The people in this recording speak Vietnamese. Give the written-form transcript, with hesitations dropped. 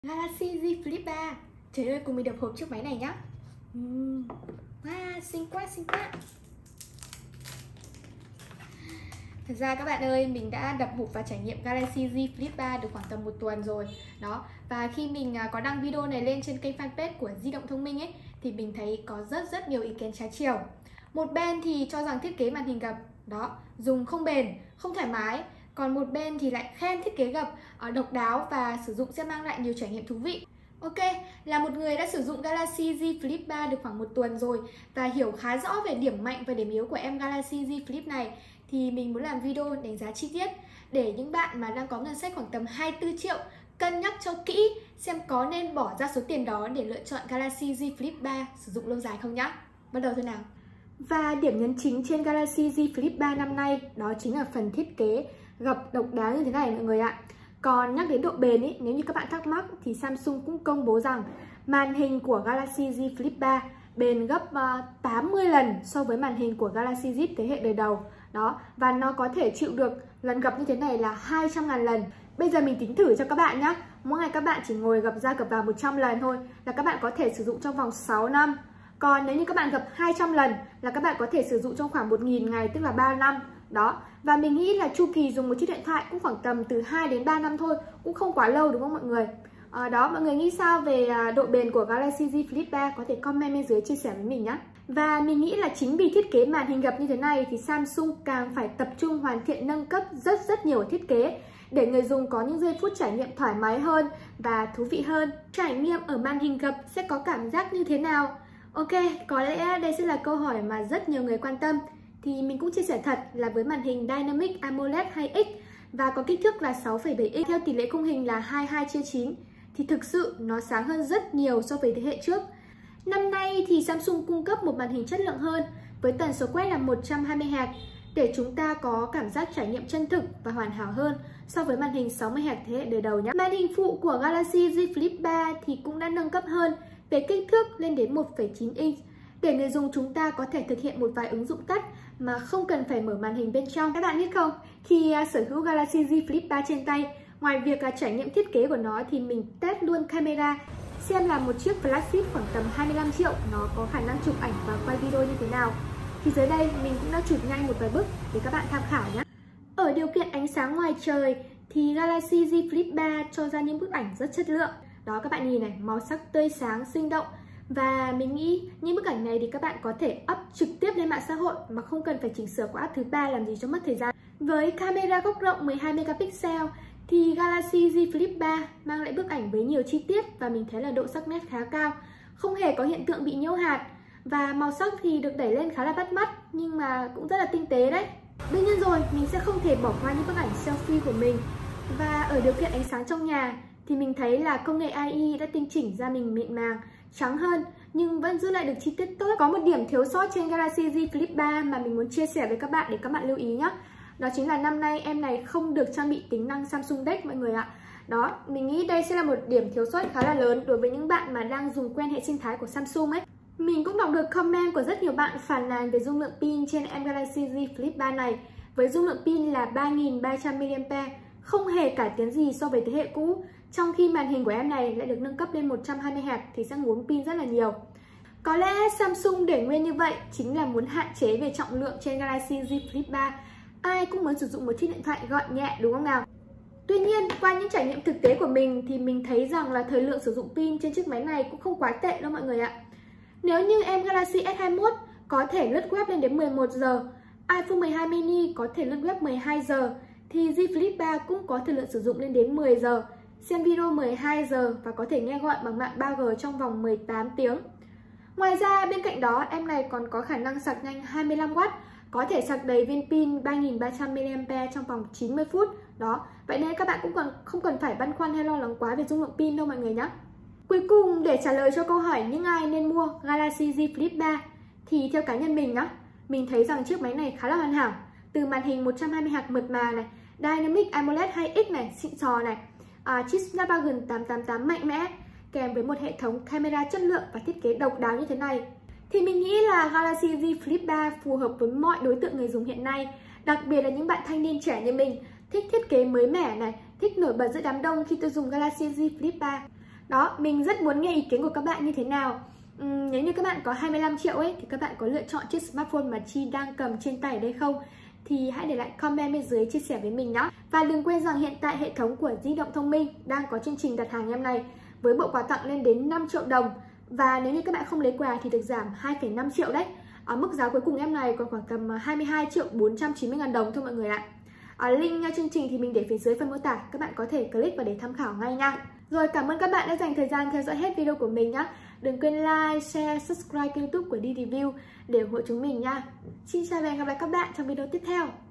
Galaxy Z Flip 3. Trời ơi, cùng mình đập hộp chiếc máy này nhá. Wow, xinh quá, xinh quá. Thật ra các bạn ơi, mình đã đập hộp và trải nghiệm Galaxy Z Flip 3 được khoảng tầm 1 tuần rồi. Đó, và khi mình có đăng video này lên trên kênh fanpage của Di động thông minh ấy, thì mình thấy có rất nhiều ý kiến trái chiều. Một bên thì cho rằng thiết kế màn hình gập đó, dùng không bền, không thoải mái. Còn một bên thì lại khen thiết kế gập độc đáo và sử dụng sẽ mang lại nhiều trải nghiệm thú vị. Ok, là một người đã sử dụng Galaxy Z Flip 3 được khoảng 1 tuần rồi và hiểu khá rõ về điểm mạnh và điểm yếu của em Galaxy Z Flip này, thì mình muốn làm video đánh giá chi tiết để những bạn mà đang có ngân sách khoảng tầm 24 triệu cân nhắc cho kỹ xem có nên bỏ ra số tiền đó để lựa chọn Galaxy Z Flip 3 sử dụng lâu dài không nhá. Bắt đầu thôi nào. Và điểm nhấn chính trên Galaxy Z Flip 3 năm nay đó chính là phần thiết kế gập độc đáo như thế này mọi người ạ. Còn nhắc đến độ bền ý, nếu như các bạn thắc mắc thì Samsung cũng công bố rằng màn hình của Galaxy Z Flip 3 bền gấp 80 lần so với màn hình của Galaxy Z thế hệ đời đầu. Đó, và nó có thể chịu được lần gập như thế này là 200.000 lần. Bây giờ mình tính thử cho các bạn nhé. Mỗi ngày các bạn chỉ ngồi gập ra gập vào 100 lần thôi là các bạn có thể sử dụng trong vòng 6 năm. Còn nếu như các bạn gập 200 lần là các bạn có thể sử dụng trong khoảng 1.000 ngày, tức là 3 năm. Đó, và mình nghĩ là chu kỳ dùng một chiếc điện thoại cũng khoảng tầm từ 2 đến 3 năm thôi, cũng không quá lâu đúng không mọi người? Đó, mọi người nghĩ sao về độ bền của Galaxy Z Flip 3? Có thể comment bên dưới chia sẻ với mình nhé. Và mình nghĩ là chính vì thiết kế màn hình gập như thế này thì Samsung càng phải tập trung hoàn thiện nâng cấp rất nhiều thiết kế để người dùng có những giây phút trải nghiệm thoải mái hơn và thú vị hơn. Trải nghiệm ở màn hình gập sẽ có cảm giác như thế nào? Ok, có lẽ đây sẽ là câu hỏi mà rất nhiều người quan tâm. Thì mình cũng chia sẻ thật là với màn hình Dynamic AMOLED 2X và có kích thước là 6,7x theo tỷ lệ khung hình là 22:9 thì thực sự nó sáng hơn rất nhiều so với thế hệ trước. Năm nay thì Samsung cung cấp một màn hình chất lượng hơn với tần số quét là 120Hz để chúng ta có cảm giác trải nghiệm chân thực và hoàn hảo hơn so với màn hình 60Hz thế hệ đời đầu nhé. Màn hình phụ của Galaxy Z Flip 3 thì cũng đã nâng cấp hơn về kích thước lên đến 1,9 inch để người dùng chúng ta có thể thực hiện một vài ứng dụng tắt mà không cần phải mở màn hình bên trong. Các bạn biết không, khi sở hữu Galaxy Z Flip 3 trên tay, ngoài việc trải nghiệm thiết kế của nó thì mình test luôn camera xem là một chiếc flagship khoảng tầm 25 triệu nó có khả năng chụp ảnh và quay video như thế nào. Thì dưới đây mình cũng đã chụp nhanh một vài bức để các bạn tham khảo nhé. Ở điều kiện ánh sáng ngoài trời thì Galaxy Z Flip 3 cho ra những bức ảnh rất chất lượng. Đó, các bạn nhìn này, màu sắc tươi sáng, sinh động. Và mình nghĩ những bức ảnh này thì các bạn có thể up trực tiếp lên mạng xã hội mà không cần phải chỉnh sửa qua app thứ ba làm gì cho mất thời gian. Với camera góc rộng 12 megapixel thì Galaxy Z Flip 3 mang lại bức ảnh với nhiều chi tiết và mình thấy là độ sắc nét khá cao, không hề có hiện tượng bị nhiễu hạt và màu sắc thì được đẩy lên khá là bắt mắt nhưng mà cũng rất là tinh tế đấy. Đương nhiên rồi, mình sẽ không thể bỏ qua những bức ảnh selfie của mình. Và ở điều kiện ánh sáng trong nhà thì mình thấy là công nghệ AI đã tinh chỉnh da mình mịn màng, trắng hơn nhưng vẫn giữ lại được chi tiết tốt. Có một điểm thiếu sót trên Galaxy Z Flip 3 mà mình muốn chia sẻ với các bạn để các bạn lưu ý nhé. Đó chính là năm nay em này không được trang bị tính năng Samsung DeX mọi người ạ. Đó, mình nghĩ đây sẽ là một điểm thiếu sót khá là lớn đối với những bạn mà đang dùng quen hệ sinh thái của Samsung ấy. Mình cũng đọc được comment của rất nhiều bạn phàn nàn về dung lượng pin trên em Galaxy Z Flip 3 này. Với dung lượng pin là 3300 mAh, không hề cải tiến gì so với thế hệ cũ. Trong khi màn hình của em này lại được nâng cấp lên 120Hz thì sẽ ngốn pin rất là nhiều. Có lẽ Samsung để nguyên như vậy chính là muốn hạn chế về trọng lượng trên Galaxy Z Flip 3. Ai cũng muốn sử dụng một chiếc điện thoại gọn nhẹ đúng không nào? Tuy nhiên, qua những trải nghiệm thực tế của mình thì mình thấy rằng là thời lượng sử dụng pin trên chiếc máy này cũng không quá tệ đâu mọi người ạ. Nếu như em Galaxy S21 có thể lướt web lên đến 11 giờ, iPhone 12 mini có thể lướt web 12 giờ, thì Z Flip 3 cũng có thời lượng sử dụng lên đến 10 giờ, xem video 12 giờ và có thể nghe gọi bằng mạng 3G trong vòng 18 tiếng. Ngoài ra, bên cạnh đó, em này còn có khả năng sạc nhanh 25W, có thể sạc đầy viên pin 3300 mAh trong vòng 90 phút. Đó, vậy nên các bạn cũng không cần phải băn khoăn hay lo lắng quá về dung lượng pin đâu mọi người nhé. Cuối cùng, để trả lời cho câu hỏi những ai nên mua Galaxy Z Flip 3 thì theo cá nhân mình mình thấy rằng chiếc máy này khá là hoàn hảo. Từ màn hình 120Hz mượt mà này, Dynamic AMOLED 2X này, xịn sò này, chip Snapdragon 888 mạnh mẽ kèm với một hệ thống camera chất lượng và thiết kế độc đáo như thế này thì mình nghĩ là Galaxy Z Flip 3 phù hợp với mọi đối tượng người dùng hiện nay, đặc biệt là những bạn thanh niên trẻ như mình, thích thiết kế mới mẻ này, thích nổi bật giữa đám đông khi tôi dùng Galaxy Z Flip 3. Đó, mình rất muốn nghe ý kiến của các bạn như thế nào. Nếu như các bạn có 25 triệu ấy thì các bạn có lựa chọn chiếc smartphone mà Chi đang cầm trên tay ở đây không? Thì hãy để lại comment bên dưới chia sẻ với mình nhé. Và đừng quên rằng hiện tại hệ thống của Di động thông minh đang có chương trình đặt hàng em này với bộ quà tặng lên đến 5 triệu đồng. Và nếu như các bạn không lấy quà thì được giảm 2,5 triệu đấy. Ở mức giá cuối cùng em này còn khoảng tầm 22 triệu 490 ngàn đồng thôi mọi người ạ. Link chương trình thì mình để phía dưới phần mô tả, các bạn có thể click vào để tham khảo ngay nha. Rồi, cảm ơn các bạn đã dành thời gian theo dõi hết video của mình nhé. Đừng quên like, share, subscribe kênh YouTube của Đi Review để ủng hộ chúng mình nha. Xin chào và hẹn gặp lại các bạn trong video tiếp theo.